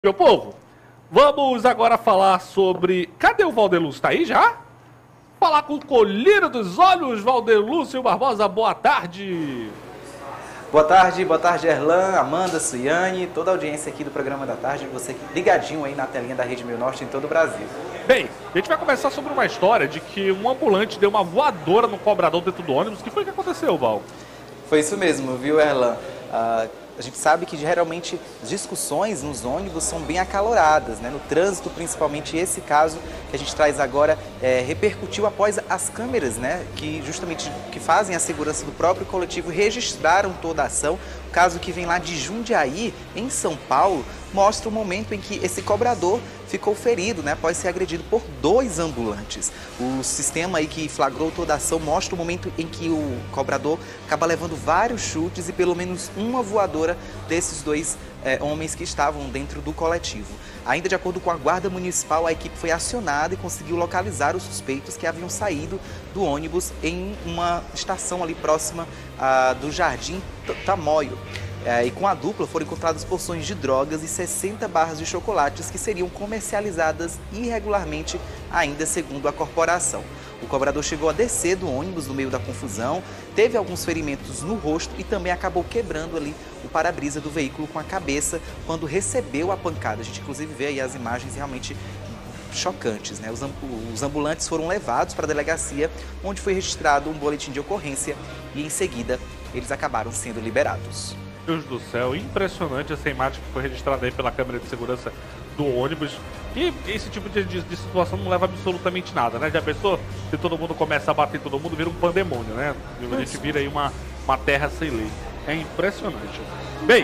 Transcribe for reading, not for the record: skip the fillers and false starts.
Meu povo, vamos agora falar sobre... Cadê o Valdelúcio? Tá aí já? Falar com o colírio dos olhos, Valdelúcio Barbosa, boa tarde. Boa tarde Erlan, Amanda, Suiane, toda a audiência aqui do programa da tarde, você ligadinho aí na telinha da Rede Mil Norte em todo o Brasil. Bem, a gente vai conversar sobre uma história de que um ambulante deu uma voadora no cobrador dentro do ônibus. O que foi que aconteceu, Val? Foi isso mesmo, viu, Erlan? A gente sabe que geralmente discussões nos ônibus são bem acaloradas, né? No trânsito, principalmente esse caso que a gente traz agora, repercutiu após as câmeras, né? Que justamente que fazem a segurança do próprio coletivo registraram toda a ação. O caso que vem lá de Jundiaí, em São Paulo, mostra o momento em que esse cobrador ficou ferido, né, após ser agredido por 2 ambulantes. O sistema aí que flagrou toda a ação mostra o momento em que o cobrador acaba levando vários chutes e pelo menos uma voadora desses 2 homens que estavam dentro do coletivo. Ainda de acordo com a Guarda Municipal, a equipe foi acionada e conseguiu localizar os suspeitos que haviam saído do ônibus em uma estação ali próxima do Jardim Tamoio. E com a dupla foram encontradas porções de drogas e 60 barras de chocolates que seriam comercializadas irregularmente, ainda segundo a corporação. O cobrador chegou a descer do ônibus no meio da confusão, teve alguns ferimentos no rosto e também acabou quebrando ali o para-brisa do veículo com a cabeça quando recebeu a pancada. A gente inclusive vê aí as imagens realmente chocantes, né? Os ambulantes foram levados para a delegacia, onde foi registrado um boletim de ocorrência e em seguida eles acabaram sendo liberados. Deus do céu, impressionante essa imagem que foi registrada aí pela câmera de segurança do ônibus. E esse tipo de situação não leva absolutamente nada, né? Já pensou? Se todo mundo começa a bater em todo mundo, vira um pandemônio, né? A gente vira aí uma terra sem lei. É impressionante. Bem,